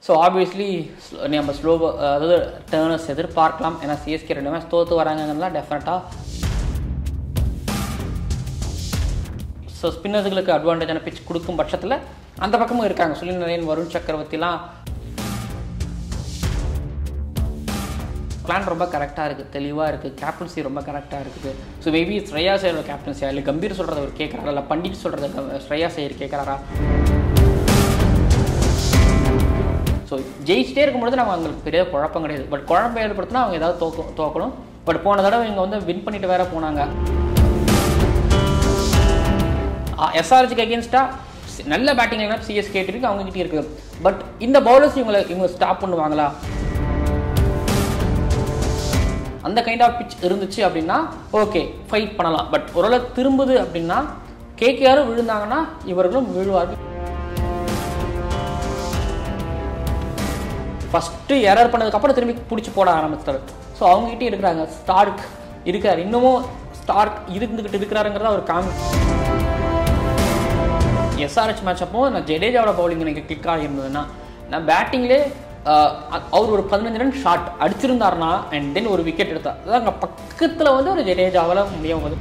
So obviously நம்ம slow அதாவது turners எதிர்பார்க்கலாம். ஏன்னா சிஎஸ்கே 2 மேட்ச் தோற்று வராங்கலாம் டெஃபினட்டாக. ஸோ ஸ்பின்னர்ஸுகளுக்கு அட்வான்டேஜான பிச் கொடுக்கும் பட்சத்தில் அந்த பக்கமும் இருக்காங்க. சுனில் நரேன், வருண் சக்கரவர்த்திலாம் பிளான் ரொம்ப கரெக்டாக இருக்குது, தெளிவாக இருக்குது, கேப்டன்சி ரொம்ப கரெக்டாக இருக்குது. ஸோ மேபி ஸ்ரேயா ஐயரோட கேப்டன்சியா இல்லை கம்பீர் சொல்கிறத அவர் கேட்குறாரா, இல்லை பண்டிட் சொல்கிறத ஸ்ரேயா ஐயர் கேட்குறாரா? ஸோ ஜெயிச்சிட்டே இருக்கும்பொழுது நம்ம அவங்களுக்கு பெரிய குழப்பம் கிடையாது. பட் குழப்பம் ஏற்படுத்தினா அவங்க ஏதாவது தோக்கணும். பட் போன தடவை இவங்க வந்து வின் பண்ணிட்டு வேற போனாங்க. எஸ்ஆர்ஹெச்க்கு அகேன்ஸ்டாக நல்ல பேட்டிங் லைனப் சிஎஸ்கே இருக்கு, அவங்ககிட்ட இருக்கு. பட் இந்த பவுலர்ஸ் இவங்க ஸ்டாப் பண்ணுவாங்களா? அந்த கைண்ட் ஆஃப் பிச் இருந்துச்சு அப்படின்னா ஓகே ஃபைட் பண்ணலாம். பட் ஓரளவு திரும்புது அப்படின்னா கேகேஆர் விழுந்தாங்கன்னா இவர்களும் விழுவார்கள். ஃபஸ்ட்டு எரர் பண்ணதுக்கப்புறம் திரும்பி பிடிச்சி போட ஆரம்பிச்சிட்டாரு. ஸோ அவங்ககிட்டே இருக்கிறாங்க, ஸ்டார்க் இருக்கார், இன்னமும் ஸ்டார்க் இருந்துக்கிட்டு இருக்கிறாருங்கிறத அவர் எஸ்ஆர்ஹெச் மேட்ச் அப்போ நான் ஜடேஜாவோட பவுலிங் எனக்கு கிளிக் ஆகியிருந்ததுன்னா நான் பேட்டிங்லே அவர் ஒரு 15 ரன் ஷாட் அடிச்சிருந்தாருன்னா அண்ட் தென் ஒரு விக்கெட் எடுத்தார். அதான் அங்கே பக்கத்தில் வந்து ஒரு ஜடேஜாவில் முடியும் போது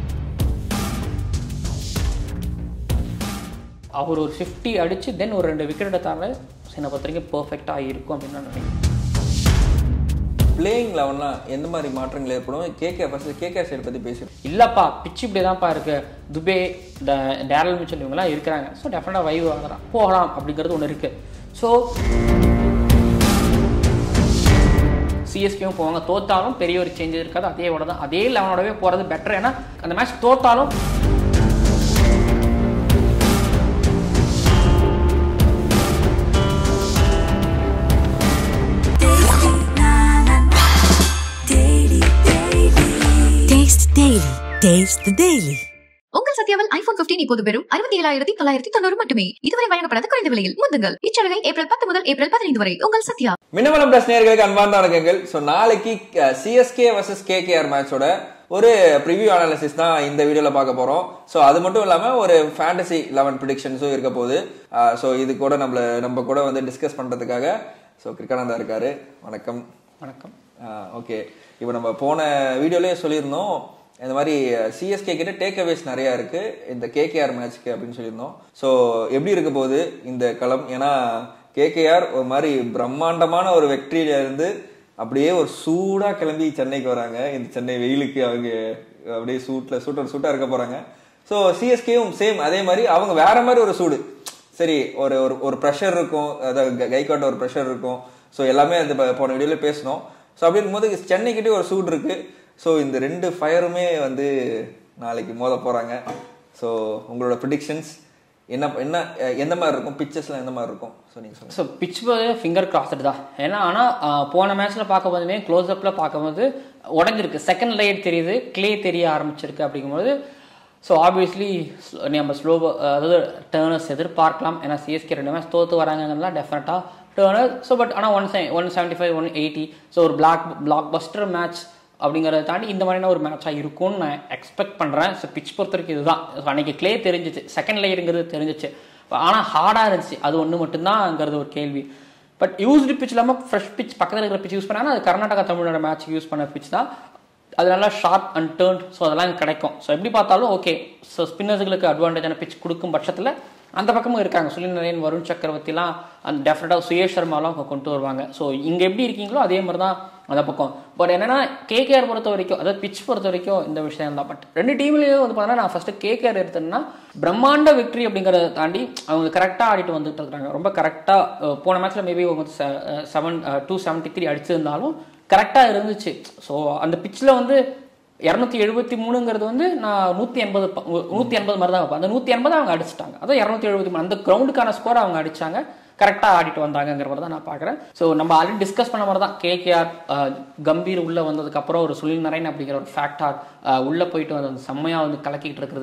அவர் ஒரு 50 அடித்து தென் ஒரு 2 விக்கெட் எடுத்தாரு. என்னை பொறுத்த வரைக்கும் பர்ஃபெக்டாக இருக்கும் அப்படின்னு நான் நினைக்கிறேன். பிளேயிங் லெவன்லாம் எந்த மாதிரி மாற்றங்கள் ஏற்படும்? கேகேஆர் சைடு பற்றி பேசுகிறேன். இல்லைப்பா பிச்சு இப்படி தான்ப்பா இருக்குது. துபே, டேரல் மிச்சல் இவங்கெல்லாம் இருக்கிறாங்க. ஸோ டெஃபினட்டாக வைவ் ஆகிறான் போகலாம் அப்படிங்கிறது ஒன்று இருக்குது. ஸோ சிஎஸ்கேவும் போவாங்க. தோத்தாலும் பெரிய ஒரு சேஞ்சஸ் இருக்காது. அதே லெவனோடவே போகிறது பெட்டர். ஏன்னா அந்த மேட்ச் தோத்தாலும் உங்கள் சத்யாவில் ஐபோன் 15 இப்போது வெறும் 67,990 மட்டுமே. இதுவரை வழங்கப்படாத குறைந்த விலையில் முந்துங்கள். இச்சலுகை ஏப்ரல் 10 முதல் ஏப்ரல் 15 வரை. உங்கள் சத்யா. மின்னம்பலம் பிளஸ் நேயர்களுக்கு அன்பார்ந்த வணக்கங்கள். ஸோ நாளைக்கு சிஎஸ்கே vs கேகேஆர் மேட்சோட ஒரு ப்ரிவியூ அனாலிசிஸ் தான் இந்த வீடியோவில் பார்க்க போகிறோம். ஸோ அது மட்டும் இல்லாமல் ஒரு ஃபேண்டசி 11 ப்ரிடிக்ஷன்ஸும் இருக்க போகுது. ஸோ இது கூட நம்ம கூட வந்து டிஸ்கஸ் பண்ணுறதுக்காக ஸோ கிரிக்கானந்தா இருக்காரு. வணக்கம். வணக்கம். ஓகே, இப்போ நம்ம போன வீடியோலேயே சொல்லியிருந்தோம் இந்த மாதிரி சிஎஸ்கே கிட்ட டேக் அவேஸ் நிறையா இருக்கு இந்த கேகேஆர் மேட்ச்க்கு அப்படின்னு சொல்லியிருந்தோம். ஸோ எப்படி இருக்க போகுது இந்த களம்? ஏன்னா கேகேஆர் ஒரு மாதிரி பிரம்மாண்டமான ஒரு வெற்றியில இருந்து அப்படியே ஒரு சூடா கிளம்பி சென்னைக்கு வராங்க. இந்த சென்னை வெயிலுக்கு அவங்க அப்படியே சூட்டா இருக்க போறாங்க. ஸோ சிஎஸ்கேவும் சேம் அதே மாதிரி அவங்க வேற மாதிரி ஒரு சூடு. சரி, ஒரு ப்ரெஷர் இருக்கும், அதாவது கைகாட்ட ஒரு ப்ரெஷர் இருக்கும். ஸோ எல்லாமே அந்த போன வீடியோல பேசணும். ஸோ அப்படி இருக்கும்போது சென்னைக்கிட்டே ஒரு சூடு இருக்கு. ஸோ இந்த 2 ஃபயருமே வந்து நாளைக்கு மோத போறாங்க. ஸோ உங்களோட ப்ரிடிக்ஷன்ஸ் எந்த மாதிரி இருக்கும்? பிச்சஸ்லாம் எந்த மாதிரி இருக்கும்? ஸோ நீங்கள் சொல்லுங்கள். ஸோ பிச் ஃபிங்கர் கிராஸ்டு தான். ஏன்னா ஆனால் போன மேட்ச்சில் பார்க்கும்போதுமே க்ளோஸ்அப்பில் பார்க்கும்போது உடஞ்சிருக்கு, செகண்ட் லேயர் தெரியுது, கிளே தெரிய ஆரம்பிச்சிருக்கு. அப்படிங்கும்போது ஸோ ஆப்வியஸ்லி நம்ம அதாவது டேர்னர்ஸ் எதிர்பார்க்கலாம். ஏன்னா சிஎஸ்கே 2 மேட்ச் தோற்று வராங்கலாம் டெஃபினட்டாக டேர்னர். ஸோ பட் ஆனால் 175, 180. ஸோ ஒரு பிளாக் பஸ்டர் மேட்ச் அப்படிங்கிறத தாண்டி இந்த மாதிரியான ஒரு மேட்சாக இருக்கும்னு நான் எக்ஸ்பெக்ட் பண்ணுறேன். ஸோ பிச் பொறுத்த வரைக்கும் இதுதான். ஸோ அன்றைக்கி கிளே தெரிஞ்சிச்சு, செகண்ட் லேயருங்கிறது தெரிஞ்சிச்சு. ஆனால் ஹார்டாக இருந்துச்சு, அது ஒன்று மட்டும்தான்ங்கிறது ஒரு கேள்வி. பட் யூஸ்டு பிச் இல்லாமல் ஃப்ரெஷ் பிச் பக்கத்தில் இருக்கிற பிச் யூஸ் பண்ணாங்கன்னா அது கர்நாடகா தமிழ்நாடு மேட்ச் யூஸ் பண்ண பிச் தான். அது நல்லா ஷார்ப் அண்ட் டேர்ன். ஸோ அதெல்லாம் கிடைக்கும். ஸோ எப்படி பார்த்தாலும் ஓகே. ஸோ ஸ்பின்னர்ஸுகளுக்கு அட்வான்டேஜான பிச் கொடுக்கும் பட்சத்தில் அந்த பக்கமும் இருக்காங்க. சுனில் நரேன், வருண் சக்கரவர்த்திலாம் அந்த டெஃபினட்டாக சுயேஷர்மாலாம் அவங்க கொண்டு வருவாங்க. ஸோ இங்கே எப்படி இருக்கீங்களோ அதே மாதிரி தான் அந்த பக்கம். பட் என்னன்னா கேகேஆர் பொறுத்த வரைக்கும், அதாவது பிச் பொறுத்த வரைக்கும் இந்த விஷயம் தான். பட் 2 டீம்லேயும் வந்து பார்த்தீங்கன்னா நான் ஃபர்ஸ்ட் கேகேஆர் எடுத்தேன்னா பிரம்மாண்ட வெற்றி அப்படிங்கிறத தாண்டி அவங்க கரெக்டாக ஆடிட்டு வந்துட்டு இருக்கிறாங்க. ரொம்ப கரெக்டாக போன மேட்ச்சில் மேபி அவங்க 273 அடிச்சிருந்தாலும் கரெக்டாக இருந்துச்சு. ஸோ அந்த பிச்சில் வந்து 273ங்கிறது வந்து நான் 180 மாதிரி தான் வைப்பேன். அந்த 180 அவங்க அடிச்சிட்டாங்க. அதான் 273 அந்த கிரவுண்டுக்கான ஸ்கோர் அவங்க அடிச்சாங்க. கரெக்டாக ஆடிட்டு வந்தாங்கிற மாதிரி தான் நான் பார்க்குறேன். ஸோ நம்ம ஆல்ரெடி டிஸ்கஸ் பண்ண மாதிரி தான் கேகேஆர் கம்பீர் உள்ளே வந்ததுக்கப்புறம் ஒரு சுனில் நரேன் அப்படிங்கிற ஒரு ஃபேக்டார் உள்ளே போயிட்டு வந்து செம்மையாக வந்து கலக்கிட்டு இருக்கிறது.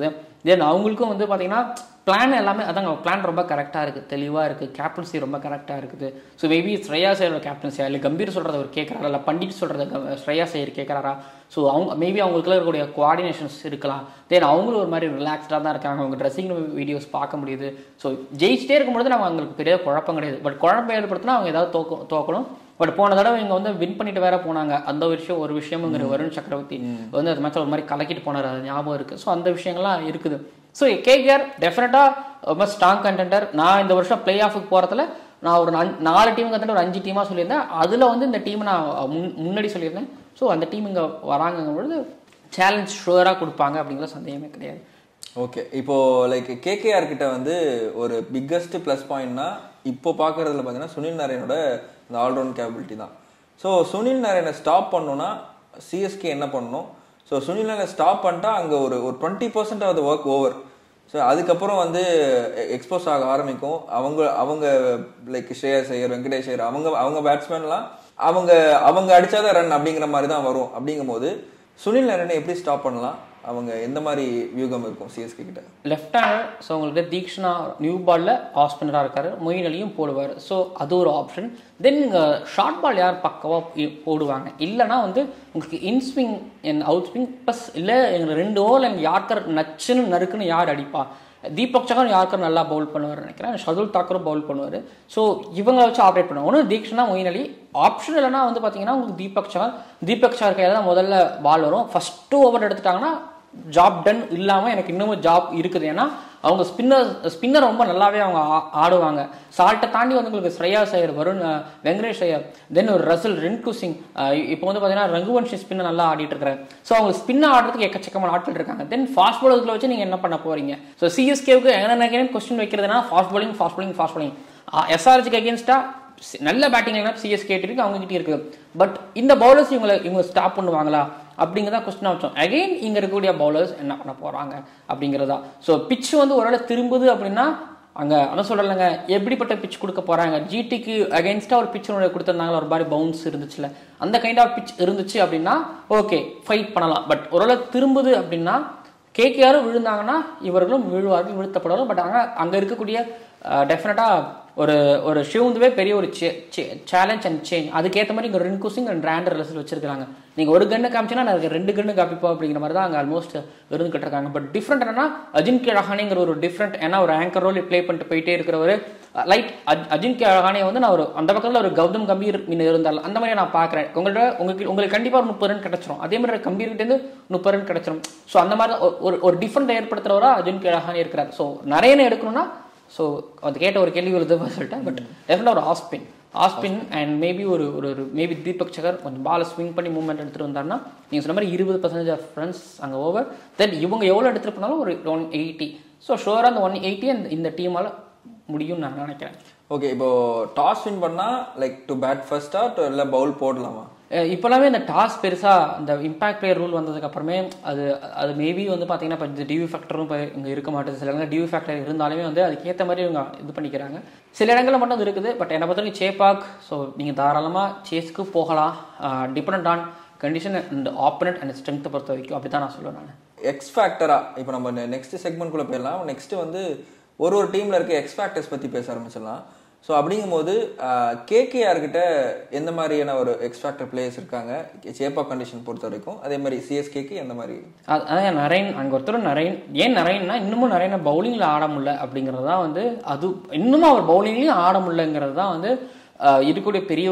தென் அவங்களுக்கும் வந்து பார்த்தீங்கன்னா பிளான் எல்லாமே அதாங்க பிளான் ரொம்ப கரெக்டாக இருக்குது, தெளிவாக இருக்குது, கேப்டன்சி ரொம்ப கரெக்டாக இருக்குது. ஸோ மேபி ஸ்ரேயாஸ் ஐயரோட கேப்டன்சியா இல்லை கம்பீர் சொல்கிறத அவர் கேட்குறாரா இல்லை பண்டிட் சொல்கிறத ஸ்ரேயாஸ் ஐயர் கேட்குறாரா? ஸோ அவங்க மேபி அவங்களுக்குள்ள இருக்கக்கூடிய கோஆர்டினேஷன்ஸ் இருக்கலாம். தென் அவங்களும் ஒரு மாதிரி ரிலாக்ஸ்டாக தான் இருக்காங்க. அவங்க ட்ரெஸ்ஸிங் வீடியோஸ் பார்க்க முடியுது. ஸோ ஜெயிச்சிட்டே இருக்கும்போது நம்ம அவங்களுக்கு பெரிய குழப்பம் கிடையாது. பட் குழப்பம் ஏற்படுத்தினா அவங்க ஏதாவது தோக்கணும். பட் போன தடவை இங்கே வந்து வின் பண்ணிட்டு வேற போனாங்க. அந்த ஒரு விஷயமுங்கிற வருண் சக்கரவர்த்தி வந்து அது மேட்ச் ஒரு மாதிரி கலக்கிட்டு போனார், அது ஞாபகம் இருக்குது. ஸோ அந்த விஷயங்கள்லாம் இருக்குது. ஸோ கேகேஆர் டெஃபினட்டாக ரொம்ப ஸ்ட்ராங் கண்டெண்டர். நான் இந்த வருஷம் பிளே ஆஃபுக்கு போகிறதுல நான் ஒரு 4 டீமுக்கு வந்து ஒரு 5 டீமாக சொல்லியிருந்தேன். அதில் வந்து இந்த டீமை நான் முன்னாடி சொல்லியிருந்தேன். ஸோ அந்த டீம் இங்கே வராங்கங்கும்பொழுது சேலஞ்ச் ஷுவராக கொடுப்பாங்க அப்படிங்கிற சந்தேகமே கிடையாது. ஓகே, இப்போது லைக் கேகேஆர் கிட்ட வந்து ஒரு பிக்கஸ்ட் ப்ளஸ் பாயிண்ட்னா இப்போ பார்க்குறதுல பார்த்தீங்கன்னா சுனில் நாராயணோட இந்த ஆல்ரவுண்ட் கேபபிலிட்டி தான். ஸோ சுனில் நாராயணை ஸ்டாப் பண்ணணும்னா சிஎஸ்கே என்ன பண்ணணும்? ஸோ சுனில் நாராயணை ஸ்டாப் பண்ணிட்டா அங்கே ஒரு 20% of the work over. So அதுக்கப்புறம் வந்து எக்ஸ்போஸ் ஆக ஆரம்பிக்கும். அவங்க லைக் ஸ்ரேயாஸ் ஐயர், வெங்கடேஷ் ஐயர், அவங்க பேட்ஸ்மேன்லாம் அவங்க அடிச்சாதான் ரன் அப்படிங்கிற மாதிரி தான் வரும். அப்படிங்கும்போது சுனில் நாராயணை எப்படி ஸ்டாப் பண்ணலாம்? அவங்க எந்த மாதிரி வியூகம் இருக்கும் சிஎஸ்கே கிட்ட? Left hander. ஸோ உங்களுக்கு தீக்ஷனா நியூ பாலில் ஆஃப் ஸ்பின்னராக இருக்காரு, மொயின் அலியும் போடுவார். ஸோ அது ஒரு ஆப்ஷன். தென் ஷார்ட் பால் யார் பக்கவாக போடுவாங்க? இல்லைனா வந்து உங்களுக்கு inswing and out swing plus இல்லை எங்களுக்கு 2 ஓவரில் எங்கள் யார்கர் நறுக்குன்னு யார் அடிப்பா? தீபக் சகர் யார்கர் நல்லா பவுல் பண்ணுவார் நினைக்கிறேன். ஷர்துல் தாக்கரும் பவுல் பண்ணுவார். ஸோ இவங்க வச்சு ஆப்ரேட் பண்ணுவாங்க. ஒன்று தீக்ஷனா, மொயின் அலி. ஆப்ஷன் இல்லைனா வந்து பார்த்தீங்கன்னா உங்களுக்கு தீபக் சகர் கையில் தான் முதல்ல பால் வரும். ஃபஸ்ட்டு ஓவர் எடுத்துட்டாங்கன்னா ஜாப் டன் இல்லாமல் எனக்கு இன்னமும் ஜாப் இருக்குது. ஏன்னா அவங்க ஸ்பின்னர் ரொம்ப நல்லாவே அவங்க ஆடுவாங்க. சால்ட்டை தாண்டி வந்து உங்களுக்கு ஸ்ரேயாஸ் ஐயர், வருண், வெங்கடேஷ் ஐயர், தென் ஒரு ரசல், ரின்கு சிங், இப்போ வந்து பார்த்தீங்கன்னா ரகுவன்ஷி ஸ்பின்னர் நல்லா ஆடிட்டு இருக்கிறாரு. ஸோ அவங்க ஸ்பின்னை ஆடுறதுக்கு எக்கச்சக்கமான ஆட்கள் இருக்காங்க. தென் ஃபாஸ்ட் பாலர்ஸ்ல வச்சு நீங்கள் என்ன பண்ண போறீங்க? ஸோ சிஎஸ்கேவுக்கு என்ன கொஸ்டின் வைக்கிறதுனா ஃபாஸ்ட் பாலிங் எஸ்ஆர்ஜிக்கு அகேன்ஸ்டா நல்ல பேட்டிங் லைனப் சிஎஸ்கே இருக்கு, அவங்க கிட்டே இருக்கு. பட் இந்த பவுலர்ஸ் இவங்க ஸ்டாப் பண்ணுவாங்களா அப்படிங்கிறதா கொஸ்டின் வச்சோம். அகெயின் இங்க இருக்கக்கூடிய பவுலர்ஸ் என்ன பண்ண போறாங்க அப்படிங்கிறதா. ஸோ பிச் வந்து ஒரு திரும்புது அப்படின்னா அங்கே அதான் சொல்லலைங்க எப்படிப்பட்ட பிச் கொடுக்க போறாங்க. ஜிடிக்கு அகேன்ஸ்டா ஒரு பிச் கொடுத்துருந்தாங்க, ஒரு மாதிரி பவுன்ஸ் இருந்துச்சுல, அந்த கைண்ட் ஆஃப் பிச் இருந்துச்சு அப்படின்னா ஓகே ஃபைட் பண்ணலாம். பட் ஒரு திரும்புது அப்படின்னா கேகேஆரும் விழுந்தாங்கன்னா இவர்களும் விழுவார்கள், வீழ்த்தப்படுவார்கள். பட் அங்கே இருக்கக்கூடிய டெஃபினட்டாக ஒரு ஷிவ்ந்துவே பெரிய ஒரு சேலஞ்ச் அண்ட் சேஞ்ச். அதுக்கேற்ற மாதிரி இங்கே Rinku Singh and Andre Russell வச்சிருக்காங்க. நீங்கள் ஒரு கன்னு காமிச்சினா நான் 2 கன்னு காப்பிப்போம் அப்படிங்கிற மாதிரி தான் அங்கே ஆல்மோஸ்ட் இருந்துகிட்டு இருக்காங்க. பட் டிஃப்ரெண்ட் என்னன்னா அஜின்கே ரஹானேங்கிற ஒரு டிஃப்ரெண்ட், ஏன்னா ஒரு ஆங்கர் ரோல் ப்ளே பண்ணிட்டு போயிட்டே இருக்கிறவர் லைட் அஜின்கே ரஹானே வந்து நான் அந்த பக்கத்தில் ஒரு கௌதம் கம்பீர் இருந்தாலும் அந்த மாதிரி நான் பார்க்குறேன். உங்களுக்கு கண்டிப்பாக 30 ரன் கிடைச்சிரும். அதே மாதிரி கம்பீர்கிட்டேருந்து 30 ரன் கிடைச்சிரும். ஸோ அந்த மாதிரி ஒரு டிஃப்ரெண்ட் ஏற்படுத்துறவரா அஜின்கே ரஹானே இருக்கிறார். ஸோ நிறைய எடுக்கணும்னா ஸோ அது கேட்ட ஒரு கேள்வி எழுதுவா சொல்லிட்டேன். பட் டெஃபினட்டாக ஒரு off spin and maybe maybe Deepak Chahar கொஞ்சம் பாலை ஸ்விங் பண்ணி மூவ்மெண்ட் எடுத்துகிட்டு வந்தாருன்னா நீங்கள் சொன்ன மாதிரி 20% ஆஃப் ரன்ஸ் அங்கே ஓவர். தென் இவங்க எவ்வளோ எடுத்துகிட்டு போனாலும் ஒரு 180. ஸோ ஷோராக அந்த 180 இந்த டீமால் முடியும்னு நான் நினைக்கிறேன். ஓகே, இப்போ டாஸ் வின் பண்ணால் லைக் டு பேட் ஃபர்ஸ்டா இல்லை பவுல் போடலாமா? இப்போலாமே இந்த டாஸ் பெருசாக இந்த இம்பாக்ட் பிளேயர் ரூல் வந்ததுக்கு அப்புறமே அது மேபி வந்து பார்த்தீங்கன்னா இப்போ இந்த டிவி ஃபேக்டரும் இப்போ இங்கே இருக்க மாட்டேது. சில இடங்கள் டிவி ஃபேக்டர் இருந்தாலுமே வந்து அதுக்கேற்ற மாதிரி இவங்க இது பண்ணிக்கிறாங்க. சில இடங்களில் மட்டும் அது இருக்குது. பட் என்னை பொறுத்தவரைக்கும் சேப்பாக், ஸோ நீங்கள் தாராளமாக சேஸ்க்கு போகலாம். Depend on condition and opponent and ஸ்ட்ரென்த்தை பொறுத்த வரைக்கும் அப்படி தான் நான் சொல்லுவேன். நான் எக்ஸ் ஃபேக்டரா இப்போ நம்ம நெக்ஸ்ட் செக்மெண்ட்குள்ளே போயிடலாம். நெக்ஸ்ட் வந்து ஒரு டீமில் இருக்க எக்ஸ் ஃபேக்டர்ஸ் பற்றி பேச ஆரம்பிச்சிடலாம். ஸோ அப்படிங்கும்போது கேகேஆர் கிட்ட எந்த மாதிரியான ஒரு எக்ஸ்பேக்டர் பிளேயர்ஸ் இருக்காங்க சேப்பா கண்டிஷன் பொறுத்த வரைக்கும்? அதே மாதிரி சிஎஸ்கேக்கு எந்த மாதிரி? அதான் நரேன் அங்கே ஒருத்தர் நரேன்னா இன்னமும் நரேனை பவுலிங்கில் ஆட முடியல அப்படிங்கிறது தான் வந்து அது இன்னமும் அவர் பவுலிங்லேயும் ஆட முடியலங்கிறது தான் வந்து இருக்கக்கூடிய பெரிய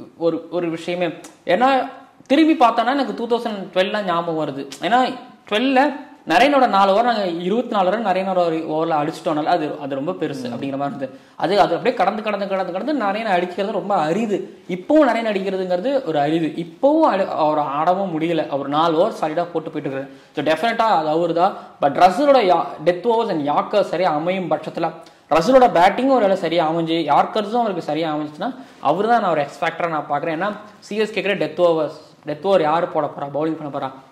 ஒரு விஷயமே. ஏன்னா திரும்பி பார்த்தோன்னா எனக்கு 2012 ஞாபகம் வருது. ஏன்னா 12 நரேனோட 4 ஓவர் நாங்கள் 24 ரன் நரேனோட ஓவரில் அடிச்சிட்டோம்னால அது ரொம்ப பெருசு அப்படிங்கிற மாதிரி இருந்தது. அது அப்படியே கடந்து நரேனை அடிக்கிறது ரொம்ப அரிது. இப்பவும் நரேன் அடிக்கிறதுங்கிறது ஒரு அரிது. இப்பவும் அவர் ஆடவும் முடியல. அவர் 4 ஓவர் சாலிடாக போட்டு போயிட்டு இருக்காரு. ஸோ டெஃபினட்டாக அது அவர் தான். பட் ரசலோட டெத் ஓவர்ஸ் அண்ட் யார்க்கர் சரியாக அமையும் பட்சத்தில் ரசலோட பேட்டிங்கும் ஒரு வேலை சரியாக அமைஞ்சு யார்க்கர்ஸும் அவருக்கு சரியாக அமைஞ்சிச்சுன்னா அவர் தான் நான் ஒரு எக்ஸ்பேக்டராக நான் பார்க்குறேன். ஏன்னா சிஎஸ்கே டெத் ஓவர் யார் போட போகிறா, பவுலிங் பண்ண போகிறா?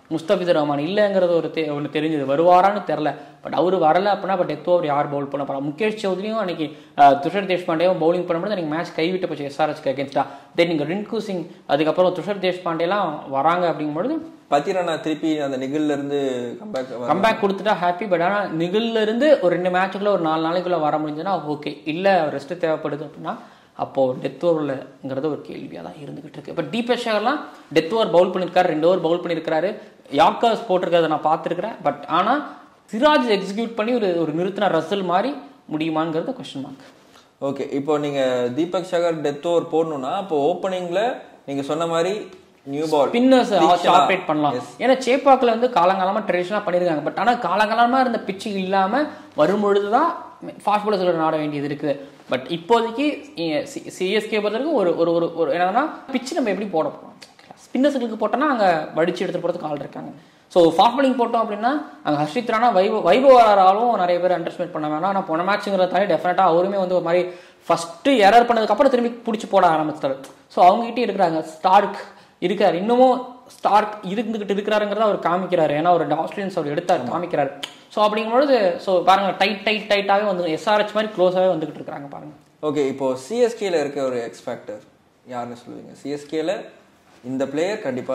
முஸ்தபிசர் ரஹ்மான் இல்லைங்கிறது ஒன்று தெரிஞ்சது. வருவாரான்னு தெரில. பட் அவர் வரல அப்படின்னா இப்போ டெத் ஓவர் யார் பவுல் பண்ண போகிறா? முகேஷ் சௌத்ரியும் அன்னைக்கு துஷார் தேஷ்பாண்டேவும் பவுலிங் பண்ணும்போது எனக்கு மேட்ச் கைவிட்டு போச்சு எஸ்ஆர்ஹெச்க்கு அகேன்ஸ்டா. தென் நீங்கள் ரின்கு சிங் அதுக்கப்புறம் துஷார் தேஷ்பாண்டேலாம் வராங்க அப்படிங்கும்பொழுது பத்திரனா திருப்பி அந்த நிகழ்ல இருந்து கம்பேக் கொடுத்துட்டா ஹாப்பி. பட் ஆனால் நிகழ்ல இருந்து ஒரு 2 மேட்சுக்குள்ள ஒரு 4 நாளைக்குள்ள வர முடிஞ்சதுன்னா ஓகே. இல்லை ரெஸ்ட் தேவைப்படுது அப்படின்னா அப்போ டெத் ஓவர்லங்கிறது ஒரு கேள்வியாக தான் இருந்துகிட்டு இருக்கு. இப்போ தீபக் சகர்லாம் டெத் ஓவர் பவுல் பண்ணியிருக்காரு, 2 ஓவர் பவுல் பண்ணியிருக்காரு, யாக்கர்ஸ் போட்டிருக்கிறத நான் பார்த்துருக்கிறேன். பட் ஆனால் சிராஜ் எக்ஸிக்யூட் பண்ணி ஒரு நிறுத்தின ரசல் மாதிரி முடியுமாங்கிறது கொஸ்டின் மார்க். ஓகே, இப்போ நீங்க தீபக் சகர் டெத் ஓவர் போடணும்னா அப்போ ஓப்பனிங்ல நீங்க சொன்ன மாதிரி நியூ பால் ஸ்பின்னர்ஸ் ஆப்ரேட் பண்ணலாம். ஏன்னா சேப்பாக்கில் வந்து காலங்காலமாக ட்ரெடிஷனாக பண்ணியிருக்காங்க. பட் ஆனால் காலங்காலமாக இருந்த பிச்சு இல்லாமல் வரும்பொழுது தான் ஃபாஸ்ட் பாலர்ஸ் ஆட வேண்டியது இருக்குது. பட் இப்போதைக்கு சிஎஸ்கே பொறுத்தவரைக்கும் ஒரு என்னன்னா பிச்சு நம்ம எப்படி போட போகிறோம்? ஸ்பின்னர்ஸுக்கு போட்டோன்னா அங்கே வடிச்சு எடுத்துகிட்டு போகிறதுக்கு ஆள் இருக்காங்க. ஸோ ஃபாஸ்ட் பாலிங் போட்டோம் அப்படின்னா அங்கே ஹர்ஷித் ராணா வைபவராலும் நிறைய பேர் அண்டர்ஸ்டிமேட் பண்ண வேணாம். ஆனால் போன மேட்சுங்கிறத தாண்டி டெஃபினட்டாக அவருமே வந்து ஒரு மாதிரி ஃபஸ்ட்டு எரர் பண்ணதுக்கப்புறம் திரும்பி பிடிச்சி போட ஆரம்பிச்சிட்டாரு. ஸோ அவங்ககிட்டே இருக்கிறாங்க. ஸ்டார்க் இருக்கார், இன்னமும் ஸ்டார்க் இருந்துகிட்டு இருக்கிறாருங்கிறத அவர் காமிக்கிறாரு. ஏன்னா ஒரு ஆஸ்திரேலியன்ஸ் அவர் எடுத்தார் காமிக்கிறாரு. ஸோ அப்படிங்கும்பொழுது ஸோ பாருங்க டைட்டாகவே வந்து எஸ்ஆர்ஹெச் மாதிரி க்ளோஸாகவே வந்துகிட்டு இருக்காங்க பாருங்க. ஓகே, இப்போ சிஎஸ்கேல இருக்க ஒரு எக்ஸ் ஃபேக்டர் யாருன்னு சொல்லுவீங்க? சிஎஸ்கேல இந்த பிளேயர் கண்டிப்பா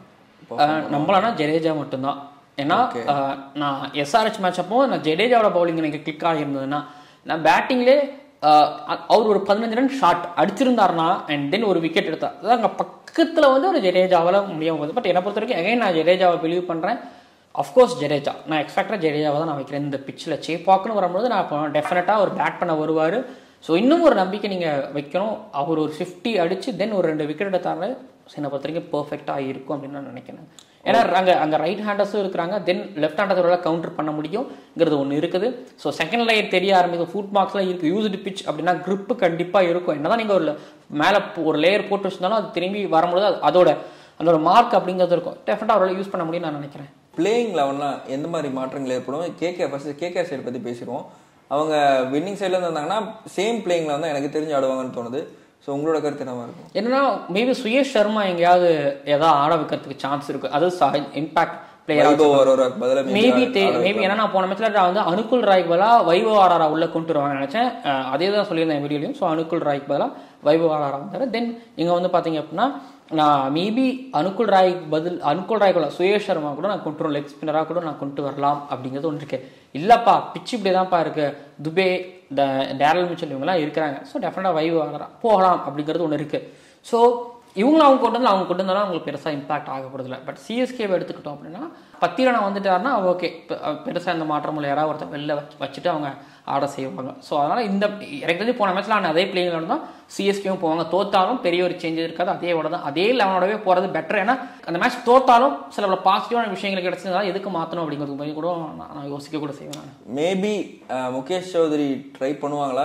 நம்மளானா ஜடேஜா மட்டும்தான். ஏன்னா நான் எஸ்ஆர்ஹெச் மேட்ச் அப்போ நான் ஜடேஜாவோட பவுலிங் எனக்கு கிளிக் ஆகியிருந்ததுன்னா நான் பேட்டிங்லே அவர் ஒரு 15 ரன் ஷாட் அடிச்சிருந்தாருன்னா அண்ட் தென் ஒரு விக்கெட் எடுத்தார். அதான் அங்கே பக்கத்தில் வந்து ஒரு ஜடேஜாவால் முடியாமல் போகுது. பட் என்னை பொறுத்த வரைக்கும் அகைன் நான் ஜடேஜாவை பிலீவ் பண்ணுறேன். அஃப்கோர்ஸ் ஜடேஜா நான் எக்ஸ்பெக்டாக ஜடேஜாவை தான் நான் வைக்கிறேன். இந்த பிச்சில் சேப்பாக்குன்னு வரும்போது நான் இப்போ டெஃபினட்டாக ஒரு பேட் பண்ண வருவார். ஸோ இன்னும் ஒரு நம்பிக்கை நீங்கள் வைக்கணும். அவர் ஒரு 50 அடித்து தென் ஒரு 2 விக்கெட் எடுத்தாரு என்னை பொறுத்த வரைக்கும் பர்ஃபெக்டாக இருக்கும் அப்படின்னு நான் நினைக்கிறேன். ஏன்னா அங்கே ரைட் ஹேண்டர்ஸும் இருக்கிறாங்க, தென் லெஃப்ட் ஹேண்டர்ஸோட கவுண்டர் பண்ண முடியுங்கிறது ஒன்று இருக்குது. ஸோ செகண்ட் லேயர் தெரிய ஆரம்பிக்கும். ஃபுட் மார்க்ஸ்லாம் இருக்குது. யூஸ்டு பிச் அப்படின்னா கிரிப்பு கண்டிப்பாக இருக்கும். என்னதான் நீங்கள் ஒரு மேலே ஒரு லேயர் போட்டு வச்சிருந்தாலும் அது திரும்பி வரும்போது அதோட மார்க் அப்படிங்கிறது இருக்கும். டெஃபினட்டாக அவரால் யூஸ் பண்ண முடியும்னு நான் நினைக்கிறேன். பிளேயிங் லெவன்லாம் எந்த மாதிரி மாற்றங்கள் ஏற்படும்? கேகேஆர் சைடு பற்றி பேசிடுவோம். அவங்க வின்னிங் சைடில் இருந்தாங்கன்னா சேம் பிளேயிங் லெவன் தான் எனக்கு தெரிஞ்சு ஆடுவாங்கன்னு தோணுது. ஸோ உங்களோட கருத்து என்னவா இருக்கும்? என்னன்னா மேபி சுயேஷ் சர்மா எங்கேயாவது ஏதாவது ஆட வைக்கிறதுக்கு சான்ஸ் இருக்கு. அது இம்பாக்ட் பிளேயர் மேபி ஏன்னா நான் போன மேட்ச்ல வந்து அனுகுல் ராய்க்கு பதிலாக வைபவ் ஆராரா உள்ள கொண்டு வருவாங்க நினைச்சேன். அதே தான் சொல்லியிருந்தேன் வீடியோலையும். ஸோ அனுகுல் ராய்க்கு பதிலாக வைபவ் ஆராரா வந்தாரு. தென் இங்கே வந்து பார்த்தீங்க அப்படின்னா நான் மேபி அனுகுல் ராய் கூட சுயேஷ் சர்மா கூட நான் கொண்டு வரும், லெக் ஸ்பின்னராக கூட நான் கொண்டு வரலாம் அப்படிங்கிறது ஒன்று இருக்கு. இல்லப்பா பிச்சு இப்படி தான்ப்பா இருக்கு, துபே டேரல் மிச்சல் இவங்கெல்லாம் இருக்கிறாங்க. ஸோ டெஃபினட்டாக வைபவ் போகலாம் அப்படிங்கிறது ஒன்று இருக்கு. ஸோ இவங்களும் அவங்க கொண்டு வந்தாலும் அவங்களுக்கு பெருசாக இம்பாக்ட் ஆகப்படுதில்லை. பட் சிஎஸ்கேவை எடுத்துக்கிட்டோம் அப்படின்னா பத்திரனா வந்துட்டாருன்னா ஓகே, பெருசாக இந்த மாற்றம் இல்லை, யாராவது ஒருத்தர் வெளில வச்சுட்டு அவங்க ஆட செய்வாங்க. ஸோ அதனால் இந்த எனக்கு தெரிஞ்சு போன மேட்ச்சில் நான் அதே பிளேயிங்கோட தான் சிஎஸ்கேவும் போவாங்க. தோத்தாலும் பெரிய ஒரு சேஞ்சஸ் இருக்காது, அதே லெவனோடவே போகிறது பெட்டர். ஏன்னா அந்த மேட்ச் தோத்தாலும் சில பாசிட்டிவான விஷயங்கள் கிடைச்சதுனால எதுக்கு மாற்றணும் அப்படிங்கிறது மாதிரி கூட நான் யோசிக்க கூட செய்வேன். நான் மேபி முகேஷ் சௌத்ரி ட்ரை பண்ணுவாங்களா?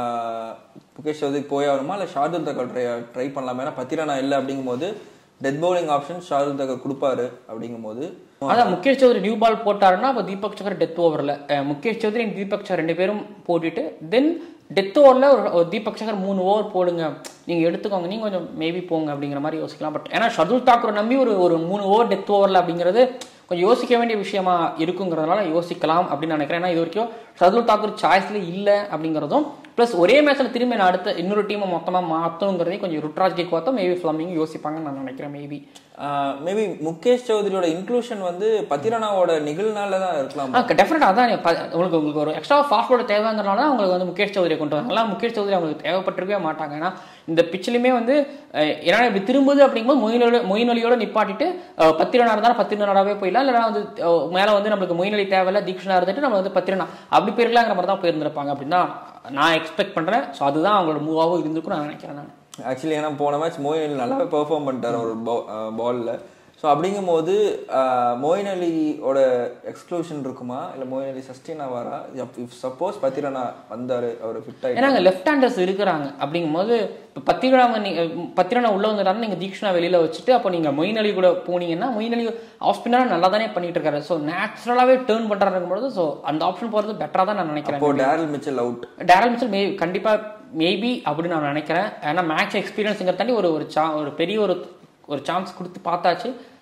முகேஷ் சௌத்ரி போய் ஆகணுமா இல்லை ஷார்துல் தக்கர் ட்ரை பண்ணலாமா? ஏன்னா பத்திரனா இல்லை அப்படிங்கும்போது death bowling option Shardul Thakur கொடுப்பாரு. அப்படிங்கும்போது அதான் முகேஷ் சௌத்ரி நியூ பால் போட்டாருன்னா அப்போ தீபக் சகர் டெத் ஓவரில் முகேஷ் சௌத்ரி தீபக் சகர் 2 பேரும் போட்டுட்டு தென் டெத் ஓவரில் ஒரு தீபக் சகர் 3 ஓவர் போடுங்க, நீங்கள் எடுத்துக்கோங்க, நீங்கள் கொஞ்சம் மேபி போங்க அப்படிங்கிற மாதிரி யோசிக்கலாம். பட் ஏன்னா ஷர்துல் தாக்கூரை நம்பி ஒரு 3 ஓவர் டெத் ஓவரில் அப்படிங்கிறது கொஞ்சம் யோசிக்க வேண்டிய விஷயமா இருக்குங்கிறதுனால யோசிக்கலாம் அப்படின்னு நினைக்கிறேன். ஏன்னா இது வரைக்கும் ஷர்துல் தாக்கூர் சாய்ஸ்ல இல்லை அப்படிங்கிறதும் ப்ளஸ் ஒரே மேட்ச்சில் திரும்பி நான் அடுத்த இன்னொரு டீமை மொத்தமாக மாற்றணுங்கிறதையும் கொஞ்சம் ருட்ராஜ்க்கு பார்த்தா மேபி ஃபிளமிங் யோசிப்பாங்கன்னு நான் நினைக்கிறேன். மேபி முகேஷ் சௌத்ரியோட இன்க்ளூஷன் வந்து பத்திரனாவோட நிகழ்னால தான் இருக்கலாம். டெஃபினட்டா அதான் உங்களுக்கு ஒரு எக்ஸ்ட்ரா ஃபாஸ்ட் பால் தேவைங்கிறனால அவங்களுக்கு வந்து முகேஷ் சௌத்ரியை கொண்டு வந்தாங்க. முகேஷ் சௌத்ரி அவங்களுக்கு தேவைப்பட்டிருக்கவே மாட்டாங்க. ஏன்னா இந்த பிச்சிலுமே வந்து ஏன்னா இப்படி திரும்புது அப்படிங்கும்போது மொயின் அலியோட நிப்பாட்டிட்டு பத்திரனா இருந்தாலும் பத்திரனாவே போயிடலாம். இல்லைனா வந்து மேலே வந்து நம்மளுக்கு மொயின் அலி தேவையில்ல, தீக்ஷனா இருந்துட்டு நம்ம வந்து பத்திரனா அப்படி போயிருக்கலாங்கிற மாதிரி தான் போயிருந்திருப்பாங்க அப்படின்னு தான் நான் எக்ஸ்பெக்ட் பண்ணுறேன். ஸோ அதுதான் அவங்களோட மூவாகவும் இருந்திருக்கும் நான் நினைக்கிறேன். நான் ஆக்சுவலி ஏன்னா போன மேட்ச் மொயின் அலி நல்லாவே பெர்ஃபார்ம் பண்ணிட்டார் ஒரு பாலில். ஸோ அப்படிங்கும்போது மொயின் அலியோட எக்ஸ்க்ளூஷன் இருக்குமா இல்லை மொயின் அலி சஸ்டெயின் ஆவாரா? இஃப் சப்போஸ் பத்திரனா வந்தார், அவர் ஃபிட் ஆகி, ஏன்னா லெஃப்ட் ஹேண்டர்ஸ் இருக்கிறாங்க அப்படிங்கும்போது இப்போ பத்திரனா உள்ள வந்துட்டாருன்னா நீங்கள் தீக்ஷனா வெளியில் வச்சுட்டு அப்போ நீங்கள் மொயின் அலி கூட போனீங்கன்னா மொயின் அலி ஆஃப் ஸ்பின்னராக நல்லா தானே பண்ணிட்டு இருக்காரு. ஸோ நேச்சுரலாகவே டேர்ன் பண்ணுறாருங்கும்போது ஸோ அந்த ஆப்ஷன் போகிறது பெட்டராக தான் நான் நினைக்கிறேன். இப்போ Daryl Mitchell out, Daryl Mitchell கண்டிப்பாக மேபி அப்படின்னு நான் நினைக்கிறேன். ஏன்னா மேட்ச் எக்ஸ்பீரியன்ஸுங்கிற தாண்டி ஒரு பெரிய ஒரு சான்ஸ் கொடுத்து பார்த்தாச்சு.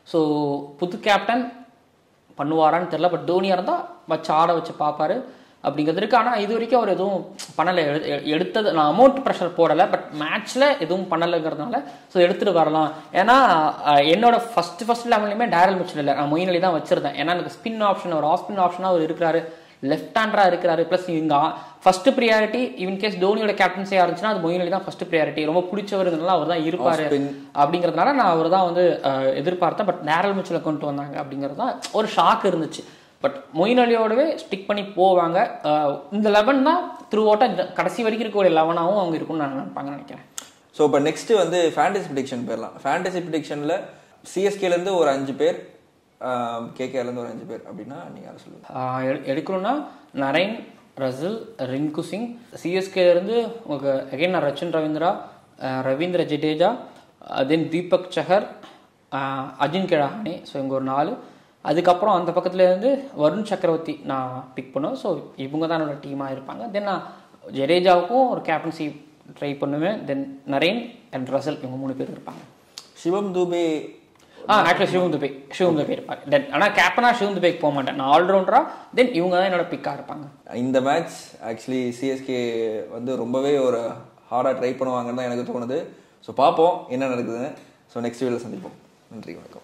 ஸோ புது கேப்டன் பண்ணுவாரான்னு தெரில. பட் தோனியாக இருந்தால் வச்சு ஆட வச்சு பார்ப்பாரு அப்படிங்கிறது இருக்குது. ஆனால் இது வரைக்கும் அவர் எதுவும் பண்ணலை. எடுத்தது நான் அமௌண்ட் ப்ரெஷர் போடலை, பட் மேட்ச்சில் எதுவும் பண்ணலைங்கிறதுனால ஸோ எடுத்துகிட்டு வரலாம். ஏன்னா என்னோட ஃபஸ்ட் லெவல்லையுமே டேரல் மிச்சல் இல்லை, நான் மொயின் அலி தான் வச்சுருந்தேன். ஏன்னா எனக்கு ஸ்பின் ஆப்ஷன், ஒரு ஆஃப் ஸ்பின் ஆப்ஷனாக அவர் இருக்கிறாரு, லெஃப்ட் ஹேண்டராக இருக்கிறாரு. ப்ளஸ் இவங்க ஃபர்ஸ்ட் ப்ரியாரிட்டி இன்கேஸ் தோனியோட கேப்டன்சியாக இருந்துச்சுன்னா அது மொயின் அலி தான் ஃபர்ஸ்ட் ப்ரியாரிட்டி. ரொம்ப பிடிச்சவருங்கிறதுனால அவர் தான் இருப்பார் அப்படிங்கிறதுனால நான் அவர் தான் வந்து எதிர்பார்த்தேன். பட் டேரல் மிச்சலை கொண்டு வந்தாங்க அப்படிங்கிறது தான் ஒரு ஷாக் இருந்துச்சு. பட் மொயின் அலியோடவே ஸ்டிக் பண்ணி போவாங்க. இந்த 11 தான் த்ரூ அவுட்டாக கடைசி வரைக்கும் இருக்கக்கூடிய 11ஆகவும் அவங்க இருக்கும்னு நான் நினைப்பாங்க நினைக்கிறேன். ஸோ இப்போ நெக்ஸ்ட் வந்து ஃபேண்டசி ப்ரிடிக்ஷன் போயிடலாம். ஃபேண்டசி ப்ரிடிக்ஷனில் சிஎஸ்கேலேருந்து ஒரு 5 பேர், கேகேஆர்லேருந்து ஒரு 5 பேர் அப்படின்னா நீங்கள் யாரை சொல்லுங்கள்? எடுக்கணும்னா நரேன், ரசில், ரிங்கு சிங். சிஎஸ்கேலேருந்து உங்களுக்கு again Rachin Ravindra, Ravindra Jadeja, then Deepak Chahar, Ajinkya Rahane. So இங்கே ஒரு 4. அதுக்கப்புறம் அந்த பக்கத்துலேருந்து வருண் சக்கரவர்த்தி நான் பிக் பண்ணுவேன். ஸோ இவங்க தான் என்னோட டீமாக இருப்பாங்க. தென் நான் ஜடேஜாவுக்கும் ஒரு கேப்டன்சி ட்ரை பண்ணுவேன். தென் நரேன் அண்ட் ரசல் இவங்க 3 பேர் இருப்பாங்க. சிவம் துபே ஆக்சுவலி சிவம் துபே இருப்பாங்க. தென் ஆனால் கேப்டனாக சிவம் துபேக்கு போக மாட்டேன், நான் ஆல்ரவுண்டராக. தென் இவங்க தான் என்னோட பிக்காக இருப்பாங்க. இந்த மேட்ச் ஆக்சுவலி சிஎஸ்கே வந்து ரொம்பவே ஒரு ஹார்டாக ட்ரை பண்ணுவாங்கன்னு தான் எனக்கு தோணுது. ஸோ பார்ப்போம் என்ன நடக்குதுன்னு. ஸோ நெக்ஸ்ட் வீடியோவில் சந்திப்போம். நன்றி, வணக்கம்.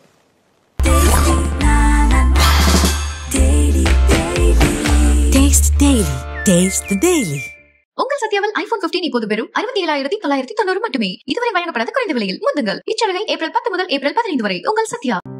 உங்கள் சத்யாவில் iPhone 15 இப்போது வெறும் 67,990 மட்டுமே. இதுவரை வழங்கப்படாத குறைந்த விலையில் முந்துங்கள். இச்சலுகை ஏப்ரல் 10 முதல் ஏப்ரல் 15 வரை. உங்கள் சத்யா.